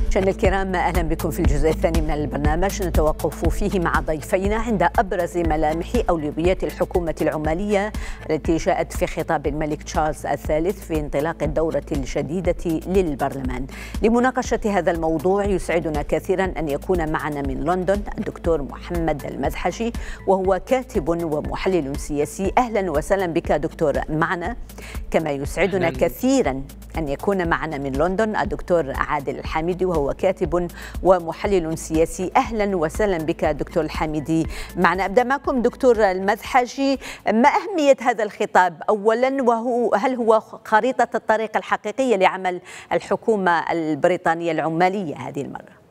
مشاهدينا الكرام، أهلا بكم في الجزء الثاني من البرنامج، نتوقف فيه مع ضيفينا عند أبرز ملامح أولويات الحكومة العمالية التي جاءت في خطاب الملك تشارلز الثالث في انطلاق الدورة الجديدة للبرلمان. لمناقشة هذا الموضوع يسعدنا كثيرا أن يكون معنا من لندن الدكتور محمد المذحجي، وهو كاتب ومحلل سياسي. أهلا وسهلا بك دكتور معنا. كما يسعدنا كثيرا أن يكون معنا من لندن الدكتور عادل الحامدي، وهو كاتب ومحلل سياسي. أهلا وسهلا بك دكتور الحامدي معنا. أبدأ معكم دكتور المذحجي، ما أهمية هذا الخطاب أولا، هل هو خريطة الطريق الحقيقية لعمل الحكومة البريطانية العمالية هذه المرة؟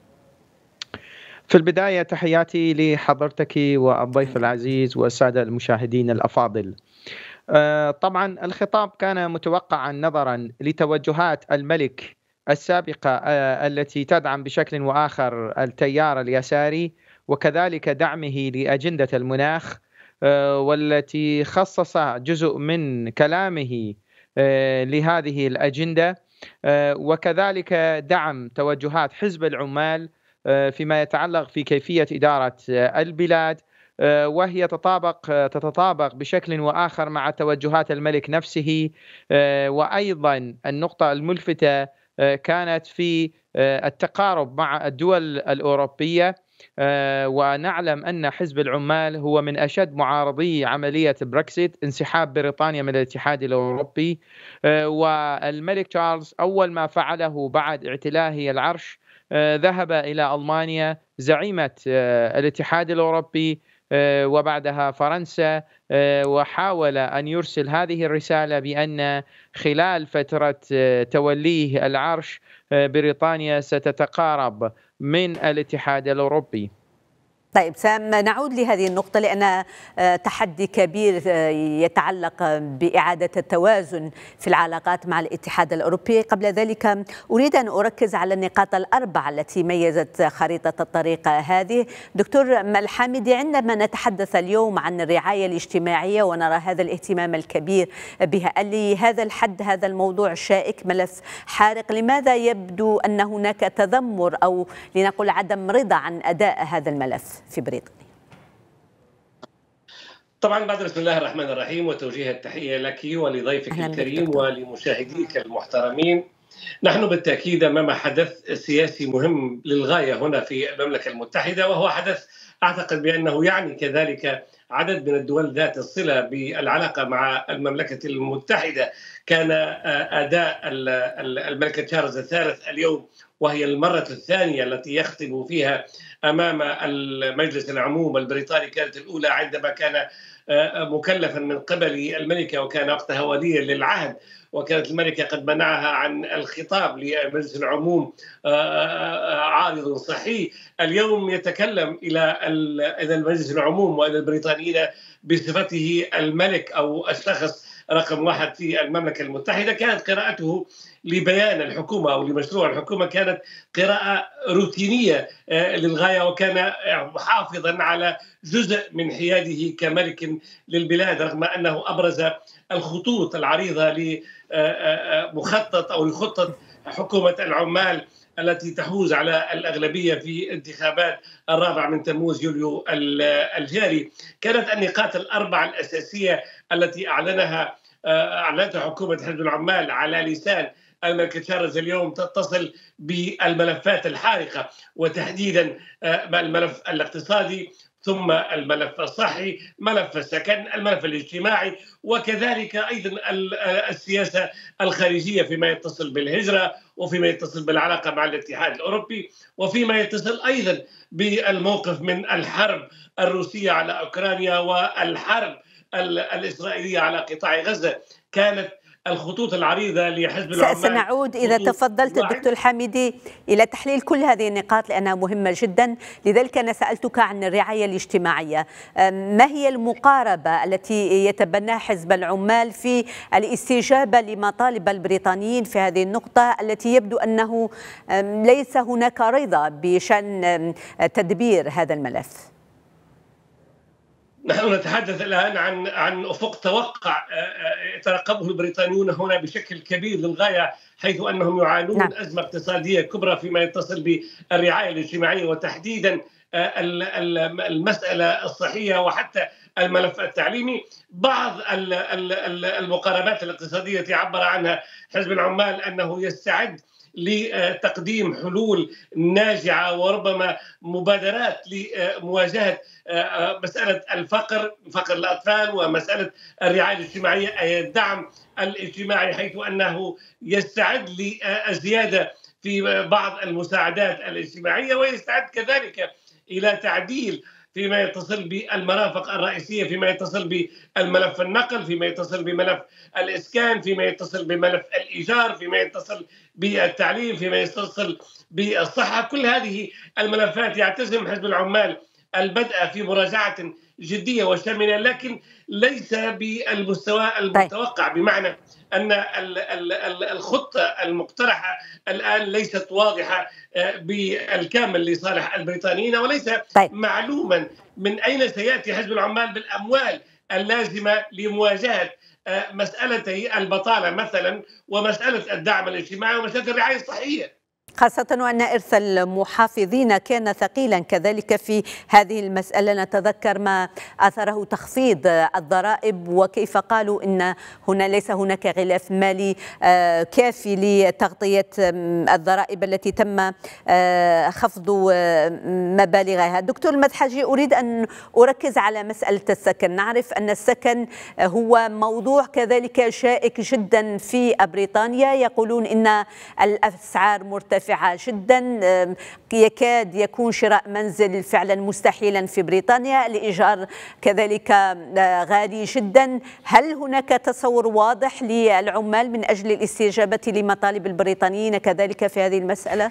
في البداية تحياتي لحضرتك والضيف العزيز والسادة المشاهدين الأفاضل. طبعا الخطاب كان متوقعا نظرا لتوجهات الملك السابقة التي تدعم بشكل وآخر التيار اليساري، وكذلك دعمه لأجندة المناخ، والتي خصص جزء من كلامه لهذه الأجندة، وكذلك دعم توجهات حزب العمال فيما يتعلق في كيفية إدارة البلاد، وهي تتطابق بشكل وآخر مع توجهات الملك نفسه. وأيضا النقطة الملفتة كانت في التقارب مع الدول الأوروبية، ونعلم أن حزب العمال هو من أشد معارضي عملية بريكسيت، انسحاب بريطانيا من الاتحاد الأوروبي. والملك تشارلز أول ما فعله بعد اعتلائه العرش ذهب إلى ألمانيا زعيمة الاتحاد الأوروبي وبعدها فرنسا، وحاول أن يرسل هذه الرسالة بأن خلال فترة توليه العرش بريطانيا ستتقارب من الاتحاد الأوروبي. طيب، سنعود لهذه النقطة لأن تحدي كبير يتعلق بإعادة التوازن في العلاقات مع الاتحاد الأوروبي. قبل ذلك أريد أن أركز على النقاط الأربع التي ميزت خريطة الطريق هذه. دكتور الحامدي، عندما نتحدث اليوم عن الرعاية الاجتماعية ونرى هذا الاهتمام الكبير بها، لهذا الحد هذا الموضوع شائك، ملف حارق، لماذا يبدو أن هناك تذمر أو لنقل عدم رضا عن أداء هذا الملف في بريطانيا؟ طبعا بعد بسم الله الرحمن الرحيم وتوجيه التحية لك ولضيفك الكريم ولمشاهديك المحترمين. نحن بالتأكيد أمام حدث سياسي مهم للغاية هنا في المملكة المتحدة، وهو حدث أعتقد بأنه يعني كذلك عدد من الدول ذات الصلة بالعلاقة مع المملكة المتحدة. كان أداء الملك تشارلز الثالث اليوم، وهي المرة الثانية التي يخطب فيها أمام المجلس العموم البريطاني، كانت الأولى عندما كان مكلفا من قبل الملكة وكان وقتها وليا للعهد، وكانت الملكة قد منعها عن الخطاب لمجلس العموم عارض صحي. اليوم يتكلم إلى المجلس العموم وإلى البريطانيين بصفته الملك أو الشخص رقم واحد في المملكة المتحدة. كانت قراءته لبيان الحكومة أو لمشروع الحكومة كانت قراءة روتينية للغاية، وكان محافظا على جزء من حياده كملك للبلاد، رغم أنه أبرز الخطوط العريضة لمخطط أو لخطة حكومة العمال التي تحوز على الأغلبية في انتخابات 4 تموز يوليو الجاري. كانت النقاط الأربع الأساسية التي أعلنتها حكومة حزب العمال على لسان الملك تشارلز اليوم تتصل بالملفات الحارقة، وتحديدا الملف الاقتصادي، ثم الملف الصحي، ملف السكن، الملف الاجتماعي، وكذلك أيضا السياسة الخارجية فيما يتصل بالهجرة، وفيما يتصل بالعلاقة مع الاتحاد الأوروبي، وفيما يتصل أيضا بالموقف من الحرب الروسية على أوكرانيا والحرب الإسرائيلية على قطاع غزة. كانت الخطوط العريضة لحزب العمال. سنعود إذا تفضلت الدكتور الحامدي إلى تحليل كل هذه النقاط لأنها مهمة جدا. لذلك أنا سألتك عن الرعاية الاجتماعية. ما هي المقاربة التي يتبناها حزب العمال في الاستجابة لمطالب البريطانيين في هذه النقطة التي يبدو أنه ليس هناك رضا بشأن تدبير هذا الملف؟ نحن نتحدث الآن عن أفق توقع يترقبه البريطانيون هنا بشكل كبير للغاية، حيث أنهم يعانون من أزمة اقتصادية كبرى فيما يتصل بالرعاية الاجتماعية، وتحديدا المسألة الصحية وحتى الملف التعليمي. بعض المقاربات الاقتصادية عبر عنها حزب العمال أنه يستعد لتقديم حلول ناجعة وربما مبادرات لمواجهة مسألة فقر الأطفال ومسألة الرعاية الاجتماعية، أي الدعم الاجتماعي، حيث أنه يستعد للزيادة في بعض المساعدات الاجتماعية، ويستعد كذلك إلى تعديل فيما يتصل بالمرافق الرئيسية، فيما يتصل بالملف النقل، فيما يتصل بملف الإسكان، فيما يتصل بملف الإيجار، فيما يتصل بالتعليم، فيما يتصل بالصحة. كل هذه الملفات يعتزم حزب العمال البدء في مراجعة جدية وشاملة، لكن ليس بالمستوى المتوقع، بمعنى أن الخطة المقترحة الآن ليست واضحة بالكامل لصالح البريطانيين، وليس معلوما من أين سيأتي حزب العمال بالأموال اللازمة لمواجهة مسألتي البطالة مثلا، ومسألة الدعم الاجتماعي، ومسألة الرعاية الصحية، خاصة وأن إرث المحافظين كان ثقيلا كذلك في هذه المسألة. نتذكر ما أثره تخفيض الضرائب، وكيف قالوا إن هنا ليس هناك غلاف مالي كافي لتغطية الضرائب التي تم خفض مبالغها. دكتور المدحجي، أريد أن أركز على مسألة السكن. نعرف أن السكن هو موضوع كذلك شائك جدا في بريطانيا، يقولون إن الأسعار مرتفعة جدا، يكاد يكون شراء منزل فعلا مستحيلا في بريطانيا، الإيجار كذلك غالي جدا. هل هناك تصور واضح للعمال من أجل الاستجابة لمطالب البريطانيين كذلك في هذه المسألة؟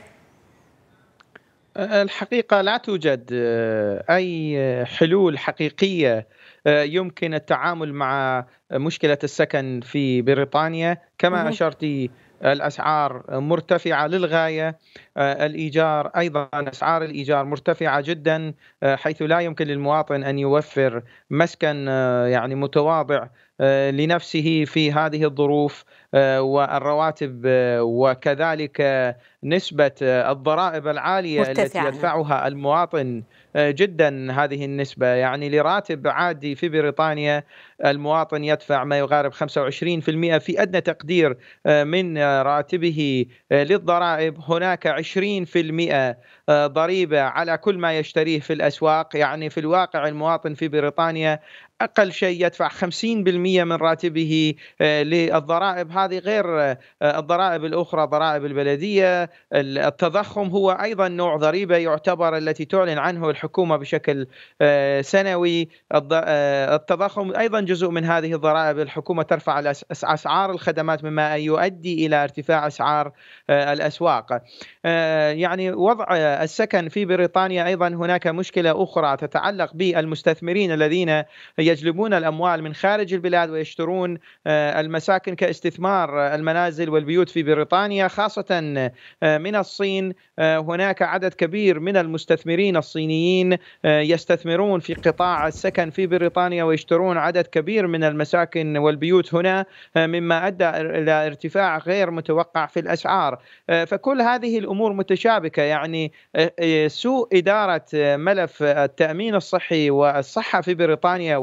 الحقيقة لا توجد أي حلول حقيقية يمكن التعامل مع مشكلة السكن في بريطانيا. كما أشرت، الأسعار مرتفعة للغاية، الإيجار أيضا أسعار الإيجار مرتفعة جدا، حيث لا يمكن للمواطن أن يوفر مسكن يعني متواضع لنفسه في هذه الظروف، والرواتب وكذلك نسبة الضرائب العالية التي يدفعها المواطن جدا. هذه النسبة يعني لراتب عادي في بريطانيا المواطن يدفع ما يقارب 25% في أدنى تقدير من راتبه للضرائب. هناك 20% ضريبة على كل ما يشتريه في الأسواق. يعني في الواقع المواطن في بريطانيا أقل شيء يدفع 50% من راتبه للضرائب. هذه غير الضرائب الأخرى، ضرائب البلدية. التضخم هو أيضا نوع ضريبة يعتبر التي تعلن عنه الحكومة بشكل سنوي. التضخم أيضا جزء من هذه الضرائب. الحكومة ترفع أسعار الخدمات مما يؤدي إلى ارتفاع أسعار الأسواق. يعني وضع السكن في بريطانيا أيضا هناك مشكلة أخرى تتعلق بالمستثمرين الذين يجلبون الأموال من خارج البلاد ويشترون المساكن كاستثمار المنازل والبيوت في بريطانيا، خاصة من الصين. هناك عدد كبير من المستثمرين الصينيين يستثمرون في قطاع السكن في بريطانيا ويشترون عدد كبير من المساكن والبيوت هنا، مما أدى إلى ارتفاع غير متوقع في الأسعار. فكل هذه الأمور متشابكة. يعني سوء إدارة ملف التأمين الصحي والصحة في بريطانيا،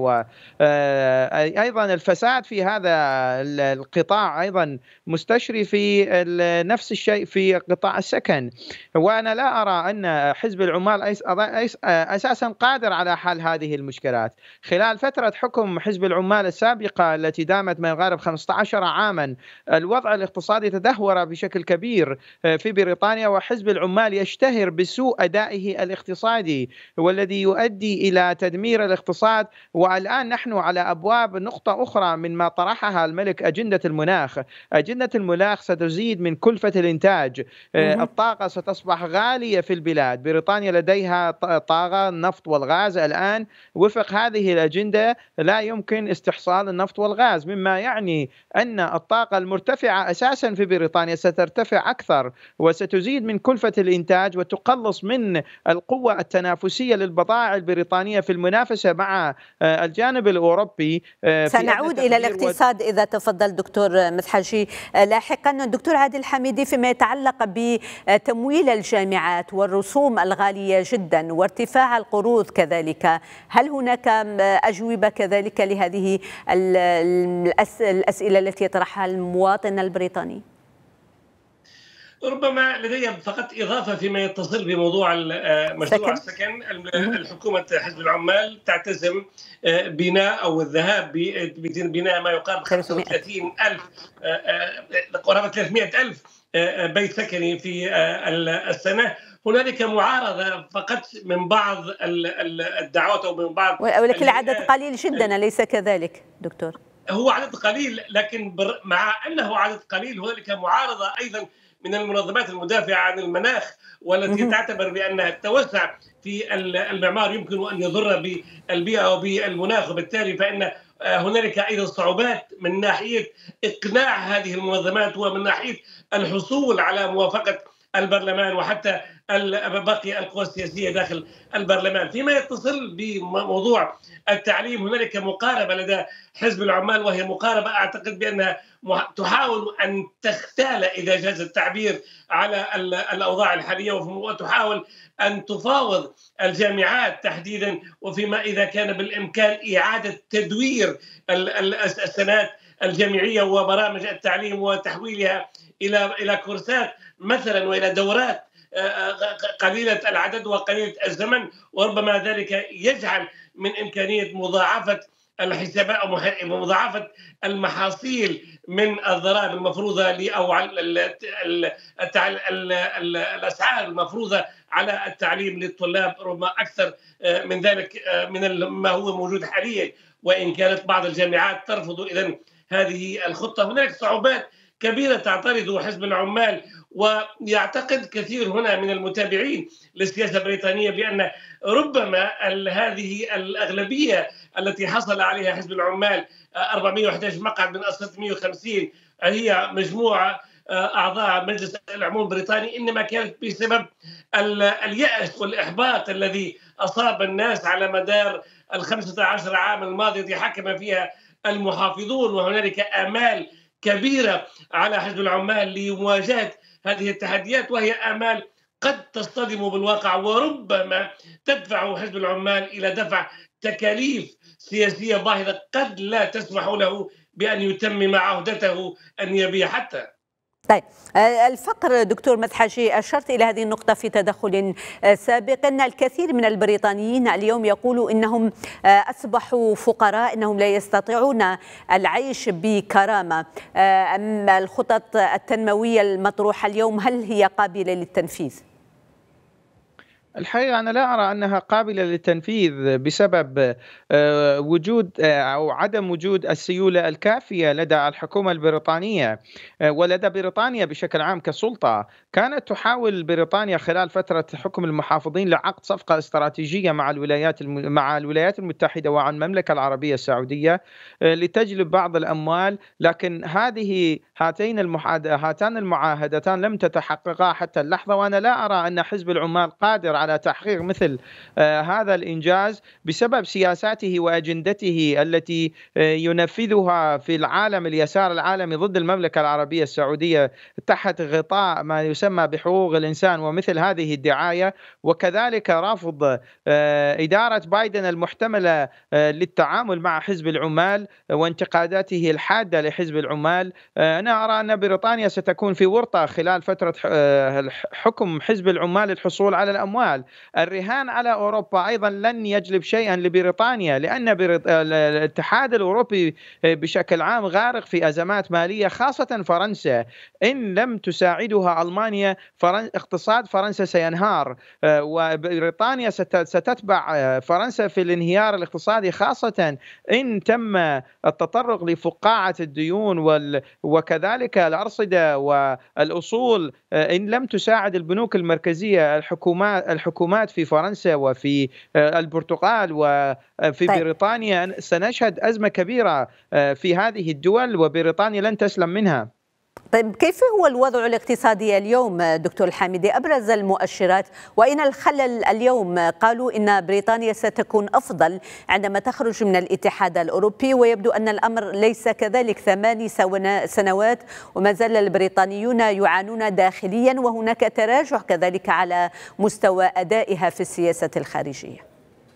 وأيضا الفساد في هذا القطاع أيضا مستشري في نفس الشيء في قطاع السكن. وأنا لا أرى أن حزب العمال أساسا قادر على حل هذه المشكلات. خلال فترة حكم حزب العمال السابقة التي دامت ما يقارب 15 عاما، الوضع الاقتصادي تدهور بشكل كبير في بريطانيا، وحزب العمال يشتهر بسوء أدائه الاقتصادي والذي يؤدي إلى تدمير الاقتصاد. والآن والآن نحن على أبواب نقطة أخرى من ما طرحها الملك، أجندة المناخ. أجندة المناخ ستزيد من كلفة الإنتاج، الطاقة ستصبح غالية في البلاد. بريطانيا لديها طاقة النفط والغاز الآن، وفق هذه الأجندة لا يمكن استحصال النفط والغاز، مما يعني أن الطاقة المرتفعة أساسا في بريطانيا سترتفع أكثر، وستزيد من كلفة الإنتاج وتقلص من القوة التنافسية للبضائع البريطانية في المنافسة مع الجانب الأوروبي. سنعود إلى الاقتصاد إذا تفضل دكتور مدحجي لاحقا. الدكتور عادل حميدي، فيما يتعلق بتمويل الجامعات والرسوم الغالية جدا وارتفاع القروض كذلك، هل هناك أجوبة كذلك لهذه الأسئلة التي يطرحها المواطن البريطاني؟ ربما لدي فقط إضافة فيما يتصل بموضوع مشروع السكن. الحكومة حزب العمال تعتزم بناء أو الذهاب ببناء ما يقارب 35,000 قرابة 300,000 بيت سكني في السنة. هنالك معارضة فقط من بعض الدعوات أو من بعض، ولكن العدد قليل جدا، أليس كذلك دكتور؟ هو عدد قليل، لكن مع أنه عدد قليل هنالك معارضة أيضا من المنظمات المدافعة عن المناخ، والتي تعتبر بأن التوسع في المعمار يمكن أن يضر بالبيئة وبالمناخ، وبالتالي فإن هنالك أيضا صعوبات من ناحية إقناع هذه المنظمات ومن ناحية الحصول على موافقة البرلمان وحتى باقي القوى السياسية داخل البرلمان. فيما يتصل بموضوع التعليم، هنالك مقاربة لدى حزب العمال، وهي مقاربة أعتقد بأنها تحاول أن تختال، إذا جاز التعبير، على الأوضاع الحالية، وتحاول أن تفاوض الجامعات تحديدا، وفيما إذا كان بالإمكان إعادة تدوير السنوات الجامعية وبرامج التعليم وتحويلها إلى كورسات مثلا وإلى دورات قليلة العدد وقليلة الزمن، وربما ذلك يجعل من إمكانية مضاعفة الحسابات أو مضاعفة المحاصيل من الضرائب المفروضة أو الأسعار المفروضة على التعليم للطلاب، ربما أكثر من ذلك من ما هو موجود حاليا، وإن كانت بعض الجامعات ترفض إذن هذه الخطة. هناك صعوبات كبيرة تعترض حزب العمال، ويعتقد كثير هنا من المتابعين للسياسة البريطانية بأن ربما هذه الأغلبية التي حصل عليها حزب العمال 411 مقعد من أصل 650 هي مجموعة أعضاء مجلس العموم البريطاني، إنما كانت بسبب اليأس والإحباط الذي أصاب الناس على مدار 15 عام الماضية التي حكم فيها المحافظون، وهنالك آمال كبيرة على حزب العمال لمواجهة هذه التحديات، وهي آمال قد تصطدم بالواقع، وربما تدفع حزب العمال إلى دفع تكاليف سياسية باهظة قد لا تسمح له بأن يتمم عهدته النيابية حتى. طيب، الفقر دكتور مدحجي، أشرت إلى هذه النقطة في تدخل سابق، أن الكثير من البريطانيين اليوم يقولوا إنهم أصبحوا فقراء، إنهم لا يستطيعون العيش بكرامة. أما الخطط التنموية المطروحة اليوم هل هي قابلة للتنفيذ؟ الحقيقة أنا لا أرى أنها قابلة للتنفيذ بسبب وجود أو عدم وجود السيولة الكافية لدى الحكومة البريطانية ولدى بريطانيا بشكل عام كسلطة. كانت تحاول بريطانيا خلال فترة حكم المحافظين لعقد صفقة استراتيجية مع الولايات المتحدة وعن المملكة العربية السعودية لتجلب بعض الأموال، لكن هاتان المعاهدتان لم تتحققا حتى اللحظة. وأنا لا أرى أن حزب العمال قادر على تحقيق مثل هذا الإنجاز بسبب سياساته وأجندته التي ينفذها في العالم، اليسار العالمي، ضد المملكة العربية السعودية تحت غطاء ما يسمى بحقوق الإنسان ومثل هذه الدعاية، وكذلك رفض إدارة بايدن المحتملة للتعامل مع حزب العمال وانتقاداته الحادة لحزب العمال. أنا أرى أن بريطانيا ستكون في ورطة خلال فترة حكم حزب العمال للحصول على الأموال. البرتغال. الرهان على أوروبا أيضا لن يجلب شيئا لبريطانيا، لأن الاتحاد الأوروبي بشكل عام غارق في أزمات مالية، خاصة فرنسا. إن لم تساعدها ألمانيا اقتصاد فرنسا سينهار، وبريطانيا ستتبع فرنسا في الانهيار الاقتصادي، خاصة إن تم التطرق لفقاعة الديون وكذلك الأرصدة والأصول. إن لم تساعد البنوك المركزية الحكومات في فرنسا وفي البرتغال وفي بريطانيا، سنشهد أزمة كبيرة في هذه الدول، وبريطانيا لن تسلم منها. طيب، كيف هو الوضع الاقتصادي اليوم دكتور الحامدي؟ أبرز المؤشرات وإن الخلل اليوم؟ قالوا إن بريطانيا ستكون أفضل عندما تخرج من الاتحاد الأوروبي، ويبدو أن الأمر ليس كذلك. 8 سنوات وما زال البريطانيون يعانون داخليا، وهناك تراجع كذلك على مستوى أدائها في السياسة الخارجية.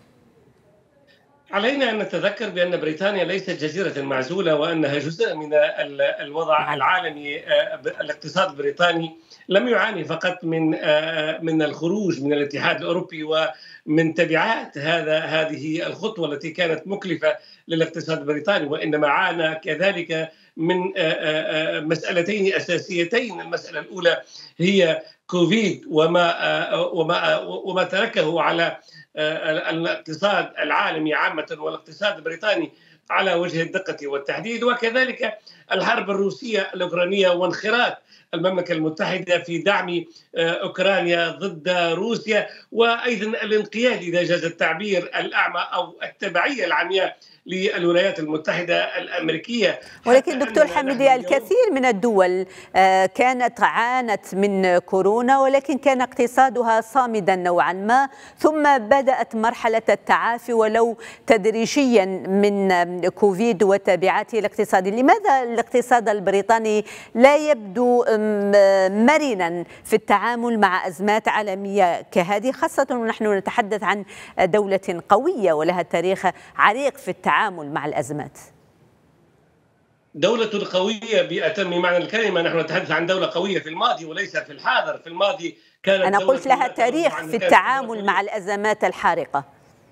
علينا أن نتذكر بأن بريطانيا ليست جزيرة معزولة، وأنها جزء من الوضع العالمي. الاقتصاد البريطاني لم يعاني فقط من الخروج من الاتحاد الأوروبي ومن تبعات هذه الخطوة التي كانت مكلفة للاقتصاد البريطاني، وإنما عانى كذلك من مسألتين أساسيتين. المسألة الأولى هي كوفيد وما تركه على الاقتصاد العالمي عامة والاقتصاد البريطاني على وجه الدقة والتحديد، وكذلك الحرب الروسية الأوكرانية وانخراط المملكة المتحدة في دعم أوكرانيا ضد روسيا، وأيضا الانقياد إذا جاز التعبير الأعمى أو التبعية العمياء للولايات المتحدة الأمريكية. ولكن دكتور حميدي، الكثير من الدول عانت من كورونا، ولكن كان اقتصادها صامدا نوعا ما، ثم بدأت مرحلة التعافي ولو تدريجيا من كوفيد وتبعاته الاقتصادية. لماذا الاقتصاد البريطاني لا يبدو مرنا في التعامل مع أزمات عالمية كهذه، خاصة ونحن نتحدث عن دولة قوية ولها تاريخ عريق في التعامل مع الأزمات؟ دولة قوية بأتم معنى الكلمة. نحن نتحدث عن دولة قوية في الماضي وليس في الحاضر. في الماضي كانت أنا قلت لها تاريخ في التعامل مع الأزمات الحارقة.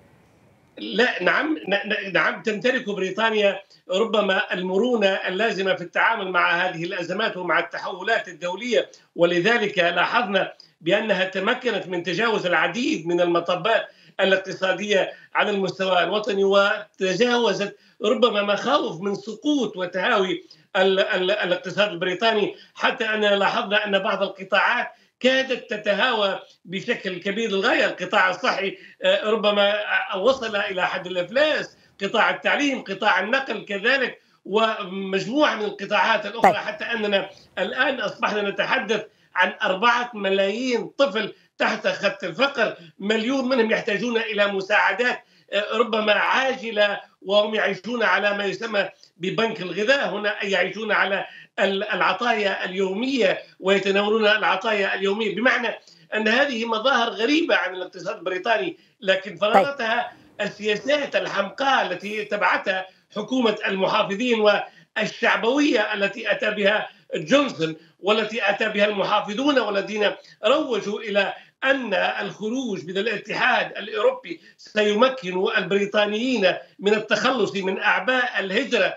لا، نعم تمتلك بريطانيا ربما المرونة اللازمة في التعامل مع هذه الأزمات ومع التحولات الدولية، ولذلك لاحظنا بأنها تمكنت من تجاوز العديد من المطبات الاقتصادية على المستوى الوطني، وتجاوزت ربما مخاوف من سقوط وتهاوي الاقتصاد البريطاني، حتى أننا لاحظنا أن بعض القطاعات كادت تتهاوى بشكل كبير للغاية. القطاع الصحي ربما وصل إلى حد الإفلاس، قطاع التعليم، قطاع النقل كذلك، ومجموعة من القطاعات الأخرى، حتى أننا الآن أصبحنا نتحدث عن 4 ملايين طفل تحت خط الفقر، مليون منهم يحتاجون إلى مساعدات ربما عاجلة، وهم يعيشون على ما يسمى ببنك الغذاء هنا، أي يعيشون على العطايا اليومية ويتناولون العطايا اليومية، بمعنى أن هذه مظاهر غريبة عن الاقتصاد البريطاني، لكن فرضتها السياسات الحمقاء التي تبعتها حكومة المحافظين والشعبوية التي أتى بها جونسون والتي أتى بها المحافظون، والذين روجوا إلى أن الخروج من الاتحاد الأوروبي سيمكن البريطانيين من التخلص من أعباء الهجرة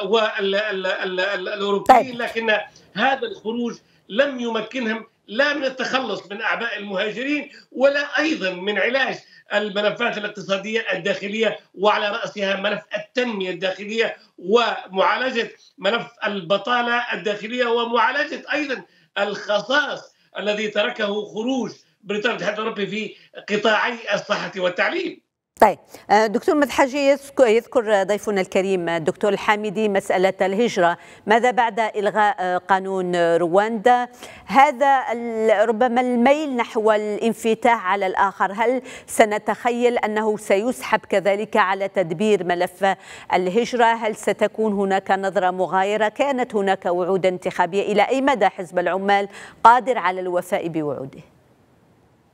والأوروبيين، لكن هذا الخروج لم يمكنهم لا من التخلص من أعباء المهاجرين ولا أيضا من علاج الملفات الاقتصادية الداخلية، وعلى رأسها ملف التنمية الداخلية ومعالجة ملف البطالة الداخلية ومعالجة أيضا الخصاص الذي تركه خروج بريطانيا من الاتحاد الأوروبي في قطاعي الصحة والتعليم. طيب دكتور مدحجي، يذكر ضيفنا الكريم الدكتور الحامدي مسألة الهجرة. ماذا بعد إلغاء قانون رواندا؟ هذا ربما الميل نحو الانفتاح على الآخر، هل سنتخيل أنه سيسحب كذلك على تدبير ملف الهجرة؟ هل ستكون هناك نظرة مغايرة؟ كانت هناك وعود انتخابية، إلى أي مدى حزب العمال قادر على الوفاء بوعوده؟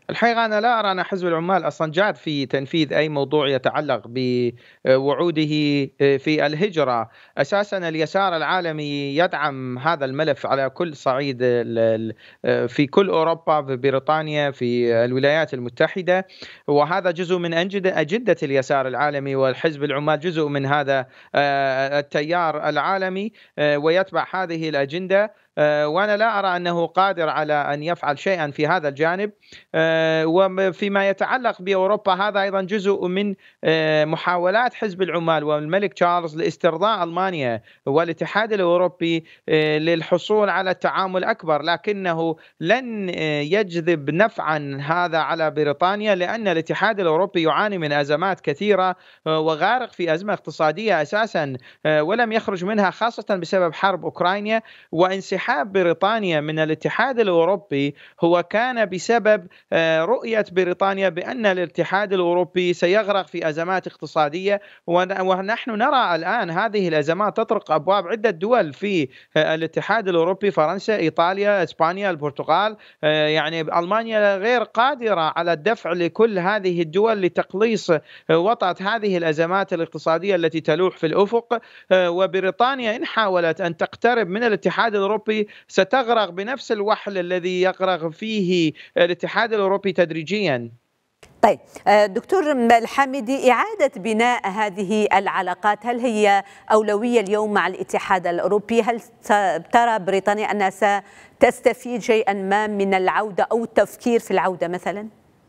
الحقيقة أنا لا أرى أن حزب العمال أصلا جاد في تنفيذ أي موضوع يتعلق بوعوده في الهجرة. أساسا اليسار العالمي يدعم هذا الملف على كل صعيد، في كل أوروبا، في بريطانيا، في الولايات المتحدة، وهذا جزء من أجندة اليسار العالمي، والحزب العمال جزء من هذا التيار العالمي ويتبع هذه الأجندة. وأنا لا أرى أنه قادر على أن يفعل شيئا في هذا الجانب. وفيما يتعلق بأوروبا، هذا أيضا جزء من محاولات حزب العمال والملك تشارلز لاسترضاء ألمانيا والاتحاد الأوروبي للحصول على التعامل أكبر، لكنه لن يجذب نفعا هذا على بريطانيا، لأن الاتحاد الأوروبي يعاني من أزمات كثيرة وغارق في أزمة اقتصادية أساسا ولم يخرج منها، خاصة بسبب حرب أوكرانيا. وانسحاب بريطانيا من الاتحاد الأوروبي هو كان بسبب رؤية بريطانيا بأن الاتحاد الأوروبي سيغرق في أزمات اقتصادية، ونحن نرى الآن هذه الأزمات تطرق أبواب عدة دول في الاتحاد الأوروبي: فرنسا، إيطاليا، إسبانيا، البرتغال. يعني ألمانيا غير قادرة على الدفع لكل هذه الدول لتقليص وطأة هذه الأزمات الاقتصادية التي تلوح في الأفق. وبريطانيا إن حاولت أن تقترب من الاتحاد الأوروبي ستغرق بنفس الوحل الذي يغرق فيه الاتحاد الأوروبي تدريجيا. طيب دكتور الحامدي، إعادة بناء هذه العلاقات هل هي أولوية اليوم مع الاتحاد الأوروبي؟ هل ترى بريطانيا أنها ستستفيد شيئا ما من العودة أو التفكير في العودة مثلا؟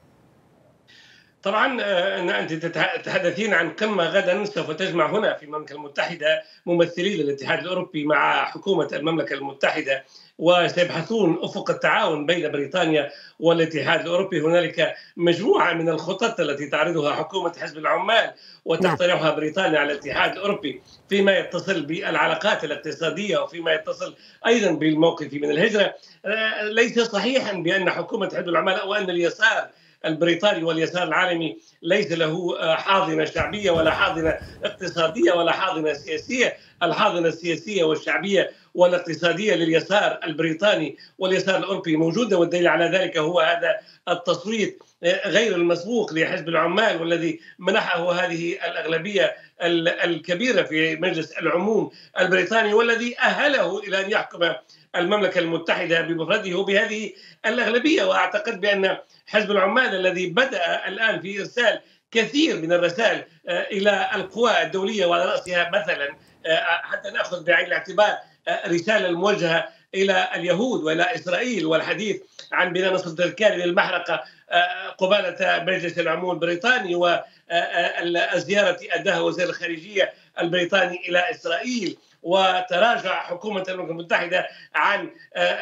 طبعا أنت تتحدثين عن قمة غدا سوف تجمع هنا في المملكة المتحدة ممثلي للاتحاد الأوروبي مع حكومة المملكة المتحدة، وسيبحثون أفق التعاون بين بريطانيا والاتحاد الأوروبي. هنالك مجموعة من الخطط التي تعرضها حكومة حزب العمال وتقترحها بريطانيا على الاتحاد الأوروبي فيما يتصل بالعلاقات الاقتصادية وفيما يتصل أيضا بالموقف من الهجرة. ليس صحيحا بأن حكومة حزب العمال أو أن اليسار البريطاني واليسار العالمي ليس له حاضنة شعبية ولا حاضنة اقتصادية ولا حاضنة سياسية. الحاضنة السياسية والشعبية والاقتصادية لليسار البريطاني واليسار الأوروبي موجودة، والدليل على ذلك هو هذا التصويت غير المسبوق لحزب العمال، والذي منحه هذه الأغلبية الكبيرة في مجلس العموم البريطاني، والذي أهله إلى أن يحكم المملكة المتحدة بمفرده بهذه الأغلبية. وأعتقد بأن حزب العمال الذي بدأ الآن في إرسال كثير من الرسائل إلى القوى الدولية وعلى رأسها مثلا حتى نأخذ بعين الاعتبار رسالة الموجهة إلى اليهود وإلى إسرائيل والحديث عن بناء نصف تذكاري للمحرقة قبالة مجلس العموم البريطاني، والزيارة أداها وزير الخارجية البريطاني إلى إسرائيل، وتراجع حكومة المملكة المتحدة عن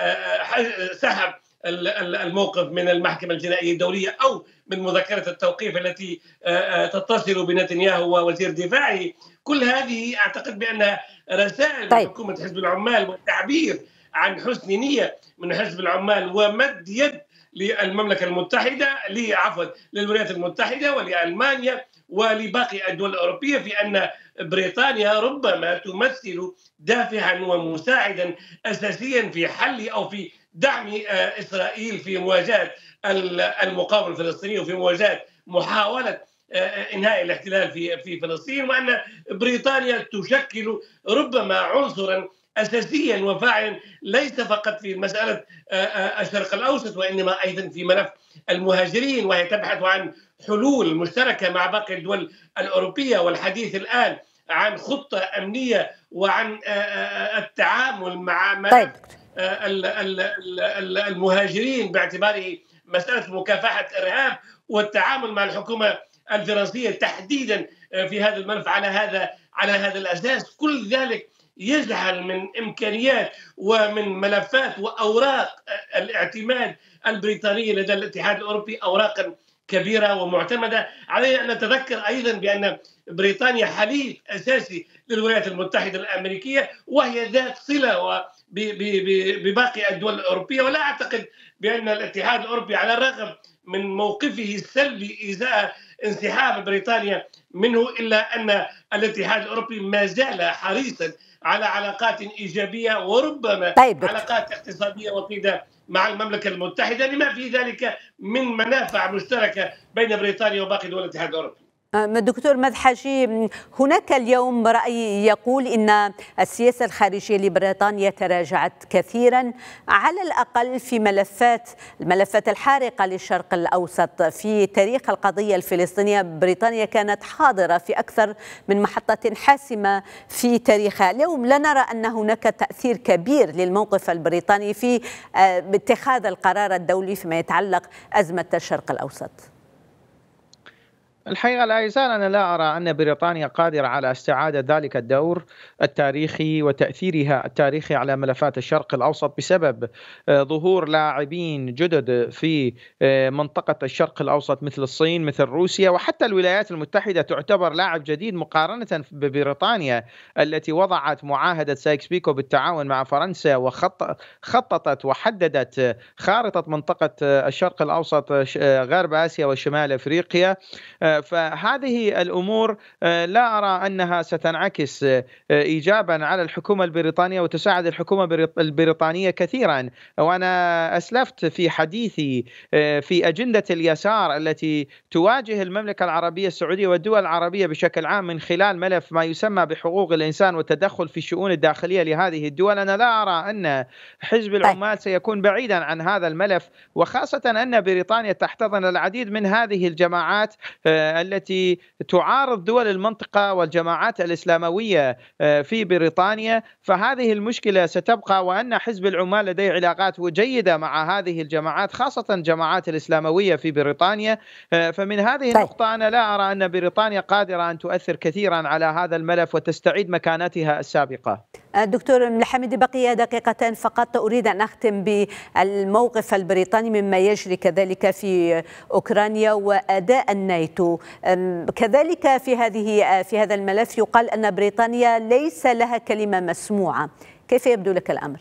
سحب الموقف من المحكمة الجنائية الدولية أو من مذكرة التوقيف التي تتصل بنتنياهو ووزير دفاعه. كل هذه أعتقد بأنها رسائل لحكومة حزب العمال والتعبير عن حسن نية من حزب العمال ومد يد للمملكة المتحدة للولايات المتحدة ولألمانيا ولباقي الدول الأوروبية في أن بريطانيا ربما تمثل دافعا ومساعدا أساسيا في حل أو في دعم إسرائيل في مواجهة المقاومة الفلسطينية وفي مواجهة محاولة إنهاء الاحتلال في فلسطين، وأن بريطانيا تشكل ربما عنصرا أساسيا وفاعلا ليس فقط في مسألة الشرق الأوسط وإنما أيضا في ملف المهاجرين، وهي تبحث عن حلول مشتركة مع باقي الدول الأوروبية. والحديث الآن عن خطة أمنية وعن التعامل مع ملف المهاجرين باعتباره مسألة مكافحة الإرهاب والتعامل مع الحكومة الفرنسية تحديدا في هذا الملف على هذا الأساس. كل ذلك يجعل من إمكانيات ومن ملفات وأوراق الاعتماد البريطانية لدى الاتحاد الأوروبي أوراقا كبيرة ومعتمدة. علينا أن نتذكر أيضا بأن بريطانيا حليف أساسي للولايات المتحدة الأمريكية، وهي ذات صلة بباقي الدول الأوروبية. ولا أعتقد بأن الاتحاد الأوروبي على الرغم من موقفه السلبي إزاء انسحاب بريطانيا منه، إلا أن الاتحاد الأوروبي ما زال حريصا على علاقات إيجابية وربما علاقات اقتصادية وطيدة مع المملكة المتحدة، لما في ذلك من منافع مشتركة بين بريطانيا وباقي دول الاتحاد الأوروبي. دكتور مدحجي، هناك اليوم رأي يقول إن السياسة الخارجية لبريطانيا تراجعت كثيرا، على الأقل في الملفات الحارقة للشرق الأوسط. في تاريخ القضية الفلسطينية بريطانيا كانت حاضرة في أكثر من محطة حاسمة في تاريخها. اليوم لا نرى أن هناك تأثير كبير للموقف البريطاني في اتخاذ القرار الدولي فيما يتعلق أزمة الشرق الأوسط. الحقيقة لا يزال أنا لا أرى أن بريطانيا قادرة على استعادة ذلك الدور التاريخي وتأثيرها التاريخي على ملفات الشرق الأوسط بسبب ظهور لاعبين جدد في منطقة الشرق الأوسط مثل الصين مثل روسيا، وحتى الولايات المتحدة تعتبر لاعب جديد مقارنة ببريطانيا التي وضعت معاهدة سايكس بيكو بالتعاون مع فرنسا وخططت وحددت خارطة منطقة الشرق الأوسط غرب آسيا وشمال أفريقيا. فهذه الأمور لا أرى أنها ستنعكس إيجابا على الحكومة البريطانية وتساعد الحكومة البريطانية كثيرا. وأنا أسلفت في حديثي في أجندة اليسار التي تواجه المملكة العربية السعودية والدول العربية بشكل عام من خلال ملف ما يسمى بحقوق الإنسان والتدخل في الشؤون الداخلية لهذه الدول، أنا لا أرى أن حزب العمال سيكون بعيدا عن هذا الملف، وخاصة أن بريطانيا تحتضن العديد من هذه الجماعات التي تعارض دول المنطقة والجماعات الإسلاموية في بريطانيا. فهذه المشكلة ستبقى، وأن حزب العمال لديه علاقات جيدة مع هذه الجماعات خاصة الجماعات الإسلاموية في بريطانيا. فمن هذه النقطة أنا لا أرى أن بريطانيا قادرة أن تؤثر كثيرا على هذا الملف وتستعيد مكانتها السابقة. دكتور الحميدي، بقي دقيقتين فقط، أريد أن أختم بالموقف البريطاني مما يجري كذلك في أوكرانيا وأداء الناتو. كذلك في هذا الملف يقال أن بريطانيا ليس لها كلمة مسموعة، كيف يبدو لك الأمر؟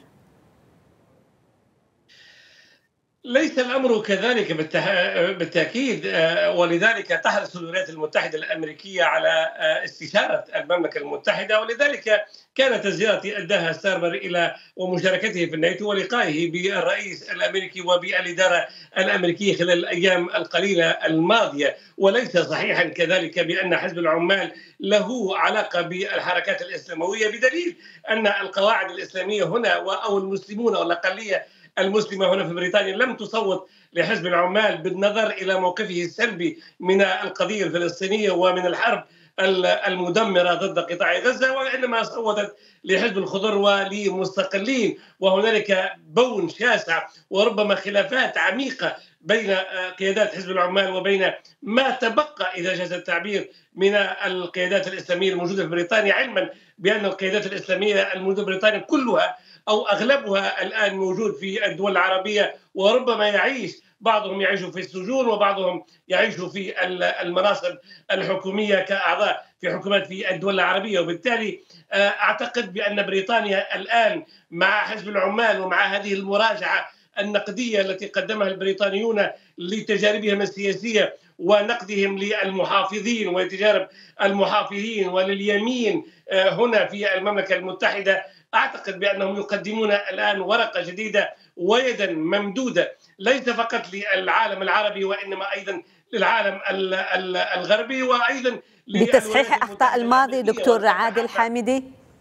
ليس الأمر كذلك بالتأكيد، ولذلك تحرص الولايات المتحدة الأمريكية على استشارة المملكة المتحدة، ولذلك كانت زيارة أداها ستارمر إلى ومشاركته في الناتو ولقائه بالرئيس الأمريكي وبالإدارة الأمريكية خلال الأيام القليلة الماضية. وليس صحيحا كذلك بأن حزب العمال له علاقة بالحركات الإسلاموية، بدليل أن القواعد الإسلامية هنا أو المسلمون أو الأقلية المسلمة هنا في بريطانيا لم تصوت لحزب العمال بالنظر إلى موقفه السلبي من القضية الفلسطينية ومن الحرب المدمرة ضد قطاع غزة، وإنما صوتت لحزب الخضر ولمستقلين. وهنالك بون شاسع وربما خلافات عميقة بين قيادات حزب العمال وبين ما تبقى إذا جاز التعبير من القيادات الإسلامية الموجودة في بريطانيا، علما بأن القيادات الإسلامية الموجودة في بريطانيا كلها أو أغلبها الآن موجود في الدول العربية، وربما بعضهم يعيش في السجون وبعضهم يعيش في المناصب الحكومية كأعضاء في حكومات في الدول العربية. وبالتالي أعتقد بأن بريطانيا الآن مع حزب العمال ومع هذه المراجعة النقدية التي قدمها البريطانيون لتجاربهم السياسية ونقدهم للمحافظين وتجارب المحافظين ولليمين هنا في المملكة المتحدة، أعتقد بأنهم يقدمون الآن ورقة جديدة ويدا ممدودة ليس فقط للعالم العربي وإنما أيضا للعالم الغربي وأيضا لتصحيح أخطاء الماضي. دكتور عادل حامدي،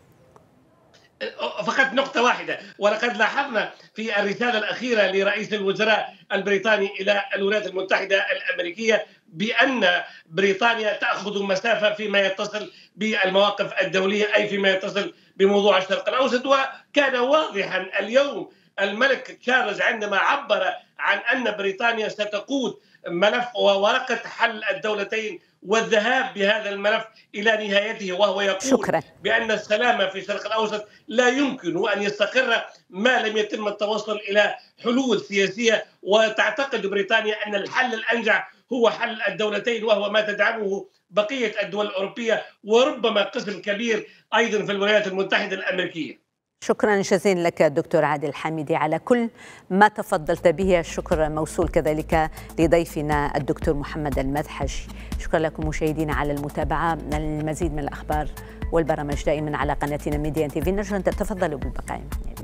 فقط نقطة واحدة، ولقد لاحظنا في الرسالة الأخيرة لرئيس الوزراء البريطاني إلى الولايات المتحدة الأمريكية بأن بريطانيا تأخذ مسافة فيما يتصل بالمواقف الدولية، أي فيما يتصل بموضوع الشرق الأوسط. وكان واضحا اليوم الملك تشارلز عندما عبر عن أن بريطانيا ستقود ملف وورقة حل الدولتين والذهاب بهذا الملف إلى نهايته، وهو يقول بأن السلام في الشرق الأوسط لا يمكن أن يستقر ما لم يتم التوصل إلى حلول سياسية. وتعتقد بريطانيا أن الحل الأنجع هو حل الدولتين، وهو ما تدعمه بقية الدول الأوروبية وربما قسم كبير أيضا في الولايات المتحدة الأمريكية. شكرا جزيلا لك دكتور عادل حامدي على كل ما تفضلت به. الشكر موصول كذلك لضيفنا الدكتور محمد المذحجي. شكرا لكم مشاهدينا على المتابعة. المزيد من الأخبار والبرامج دائما على قناتنا ميديان تي في. نرجو أن تتفضلوا بالبقاء.